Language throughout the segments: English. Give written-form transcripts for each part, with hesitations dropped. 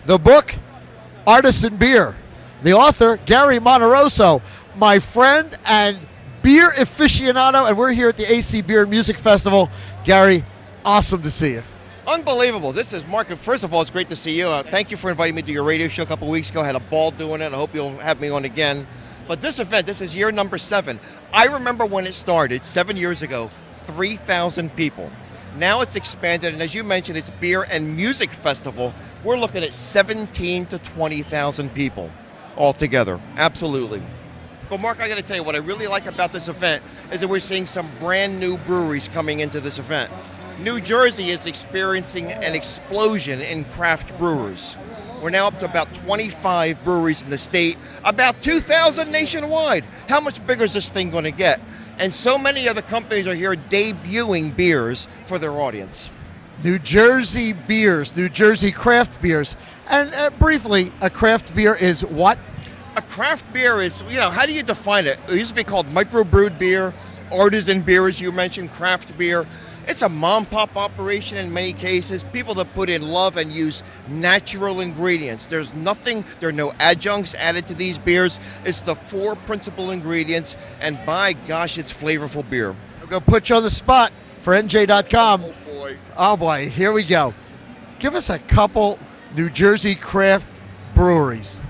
The book, Artisan Beer. The author, Gary Monterosso, my friend and beer aficionado, and we're here at the AC Beer and Music Festival. Gary, awesome to see you. Unbelievable. This is Mark. First of all, it's great to see you. Thank you for inviting me to your radio show a couple weeks ago. I had a ball doing it. I hope you'll have me on again. But this event, this is year number 7. I remember when it started 7 years ago, 3,000 people. Now it's expanded, and as you mentioned, it's Beer and Music Festival. We're looking at 17 to 20,000 people altogether. Absolutely. But Mark, I got to tell you, what I really like about this event is that we're seeing some brand new breweries coming into this event. New Jersey is experiencing an explosion in craft brewers. We're now up to about 25 breweries in the state, about 2,000 nationwide. How much bigger is this thing going to get? And so many other companies are here debuting beers for their audience. New Jersey beers, New Jersey craft beers. And briefly, a craft beer is what? A craft beer is, how do you define it? It used to be called microbrewed beer, artisan beer, as you mentioned, craft beer. It's a mom-pop operation in many cases. People that put in love and use natural ingredients. There are no adjuncts added to these beers. It's the 4 principal ingredients, and by gosh, it's flavorful beer. I'm going to put you on the spot for NJ.com. Oh boy. Oh boy, here we go. Give us a couple New Jersey craft breweries.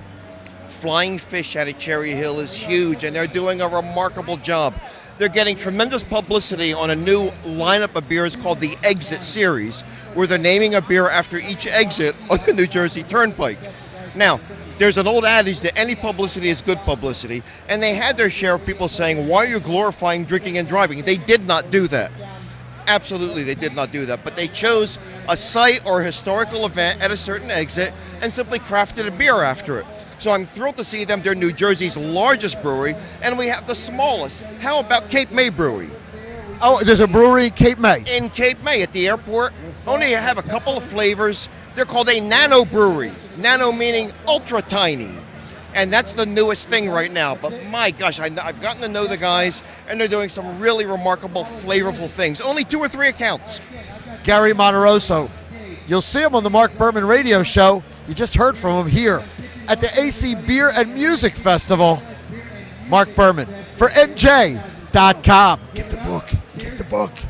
Flying Fish out of Cherry Hill is huge, and they're doing a remarkable job. They're getting tremendous publicity on a new lineup of beers called the Exit Series, where they're naming a beer after each exit on the New Jersey Turnpike. Now, there's an old adage that any publicity is good publicity, and they had their share of people saying, why are you glorifying drinking and driving? They did not do that. Absolutely, they did not do that. But they chose a site or a historical event at a certain exit and simply crafted a beer after it. So I'm thrilled to see them. They're New Jersey's largest brewery, and we have the smallest. How about Cape May Brewery? Oh, there's a brewery in Cape May. In Cape May at the airport. Only have a couple of flavors. They're called a nano brewery. Nano meaning ultra tiny. And that's the newest thing right now. But my gosh, I've gotten to know the guys, and they're doing some really remarkable, flavorful things. Only 2 or 3 accounts. Gary Monterosso. You'll see him on the Mark Berman radio show. You just heard from him here at the AC Beer and Music Festival. Mark Berman for NJ.com. Get the book. Get the book.